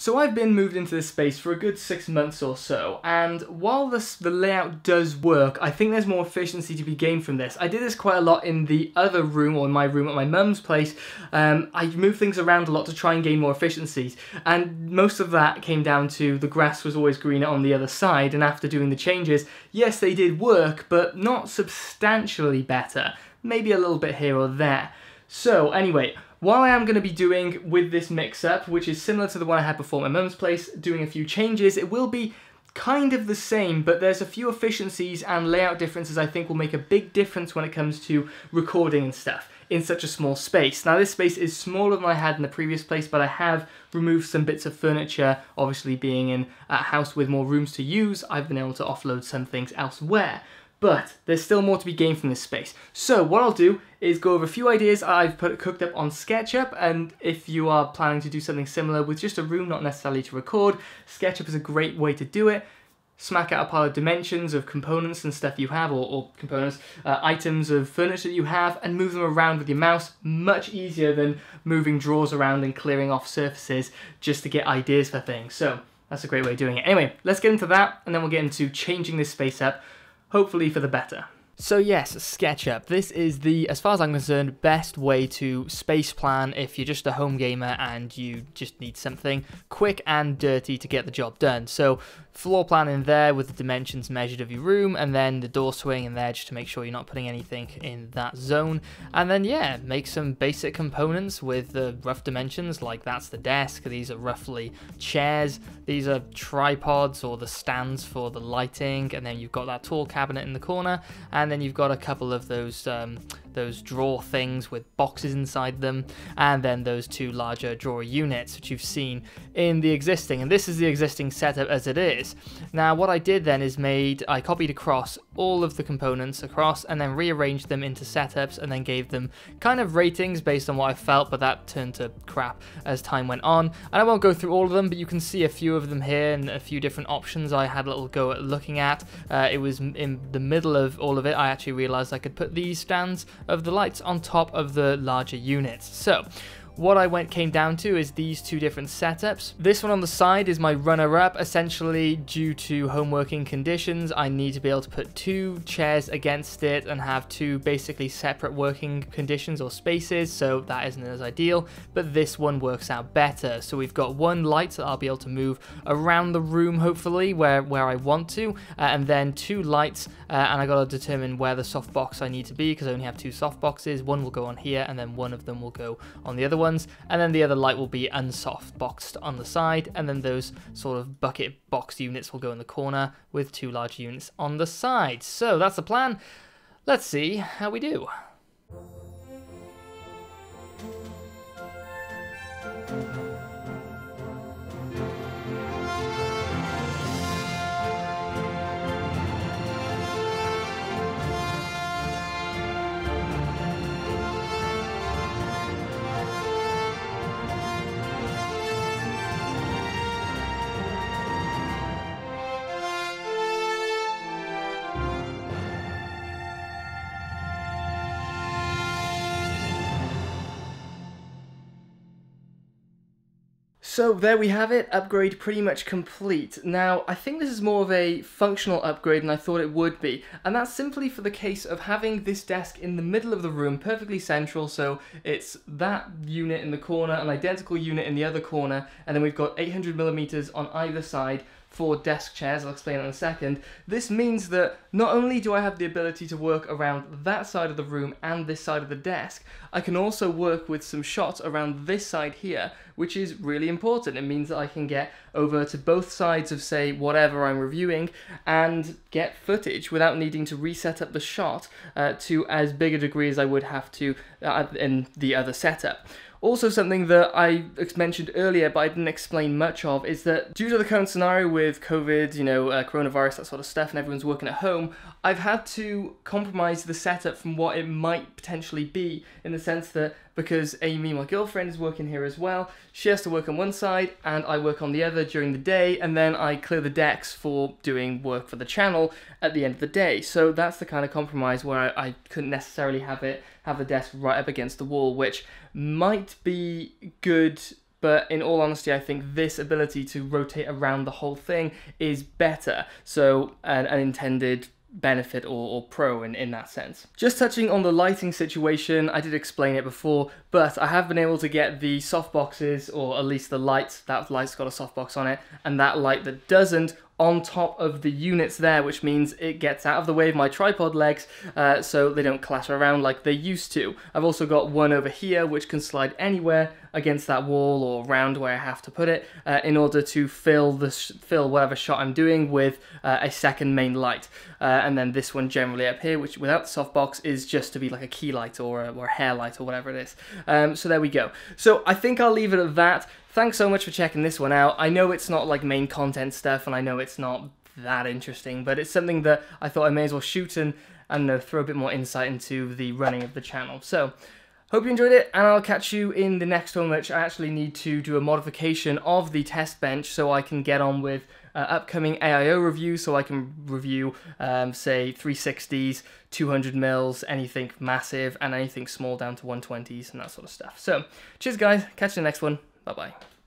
So I've been moved into this space for a good 6 months or so, and while the layout does work, I think there's more efficiency to be gained from this. I did this quite a lot in the other room, or in my room at my mum's place. I moved things around a lot to try and gain more efficiencies, and most of that came down to the grass was always greener on the other side, and after doing the changes, yes, they did work, but not substantially better. Maybe a little bit here or there. So anyway, what I am going to be doing with this mix-up, which is similar to the one I had before at my mum's place, doing a few changes, it will be kind of the same, but there's a few efficiencies and layout differences I think will make a big difference when it comes to recording and stuff in such a small space. Now this space is smaller than I had in the previous place, but I have removed some bits of furniture. Obviously being in a house with more rooms to use, I've been able to offload some things elsewhere. But there's still more to be gained from this space. So what I'll do is go over a few ideas I've cooked up on SketchUp, and if you are planning to do something similar with just a room, not necessarily to record, SketchUp is a great way to do it. Smack out a pile of dimensions of components and stuff you have, or components, items of furniture that you have, and move them around with your mouse. Much easier than moving drawers around and clearing off surfaces just to get ideas for things. So that's a great way of doing it. Anyway, let's get into that, and then we'll get into changing this space up, hopefully for the better. So yes, SketchUp. This is the, as far as I'm concerned, best way to space plan if you're just a home gamer and you just need something quick and dirty to get the job done. So floor plan in there with the dimensions measured of your room, and then the door swing in there just to make sure you're not putting anything in that zone. And then yeah, make some basic components with the rough dimensions, like that's the desk, these are roughly chairs, these are tripods or the stands for the lighting, and then you've got that tall cabinet in the corner, and then you've got a couple of those drawer things with boxes inside them, and then those two larger drawer units which you've seen in the existing, and this is the existing setup as it is. Now what I did then is I copied across all of the components across and then rearranged them into setups and then gave them kind of ratings based on what I felt, but that turned to crap as time went on. And I won't go through all of them, but you can see a few of them here and a few different options I had a little go at looking at. It was in the middle of all of it, I actually realized I could put these stands of the lights on top of the larger units. So what I came down to is these two different setups. This one on the side is my runner-up. Essentially, due to home working conditions, I need to be able to put two chairs against it and have two basically separate working conditions or spaces, so that isn't as ideal, but this one works out better. So we've got one light that I'll be able to move around the room, hopefully, where I want to, and then two lights, and I got to determine where the soft box I need to be, because I only have two soft boxes. One will go on here, and then one of them will go on the other ones, and then the other light will be unsoft boxed on the side, and then those sort of bucket box units will go in the corner with two large units on the side. So that's the plan. Let's see how we do. So there we have it, upgrade pretty much complete. Now, I think this is more of a functional upgrade than I thought it would be, and that's simply for the case of having this desk in the middle of the room, perfectly central, so it's that unit in the corner, an identical unit in the other corner, and then we've got 800mm on either side for desk chairs. I'll explain in a second. This means that not only do I have the ability to work around that side of the room and this side of the desk, I can also work with some shots around this side here, which is really important. It means that I can get over to both sides of, say, whatever I'm reviewing and get footage without needing to reset up the shot to as big a degree as I would have to in the other setup. Also, something that I mentioned earlier but I didn't explain much of is that due to the current scenario with COVID, coronavirus, that sort of stuff, and everyone's working at home, I've had to compromise the setup from what it might potentially be, in the sense that because Amy, my girlfriend, is working here as well, she has to work on one side and I work on the other during the day, and then I clear the decks for doing work for the channel at the end of the day. So that's the kind of compromise where I couldn't necessarily have the desk right up against the wall, which might be good but in all honesty, I think this ability to rotate around the whole thing is better. So an unintended benefit or pro in that sense. Just touching on the lighting situation, I did explain it before, but I have been able to get the softboxes, or at least the light, that light's got a softbox on it, and that light that doesn't, on top of the units there, which means it gets out of the way of my tripod legs so they don't clatter around like they used to. I've also got one over here which can slide anywhere against that wall or around where I have to put it in order to fill whatever shot I'm doing with a second main light. And then this one generally up here, which without the softbox is just to be like a key light or a hair light or whatever it is. So there we go. So I think I'll leave it at that. Thanks so much for checking this one out. I know it's not like main content stuff, and I know it's not that interesting, but it's something that I thought I may as well shoot and, I don't know, throw a bit more insight into the running of the channel. So, hope you enjoyed it, and I'll catch you in the next one, which I actually need to do a modification of the test bench so I can get on with upcoming AIO reviews, so I can review, say, 360s, 200 mils, anything massive, and anything small down to 120s and that sort of stuff. So, cheers guys, catch you in the next one. Bye-bye.